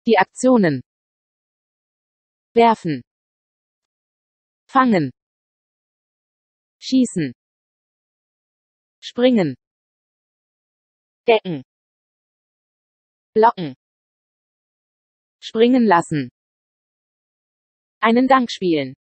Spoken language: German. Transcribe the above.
Die Aktionen: werfen, fangen, schießen, springen, decken, blocken, springen lassen, einen Dank spielen.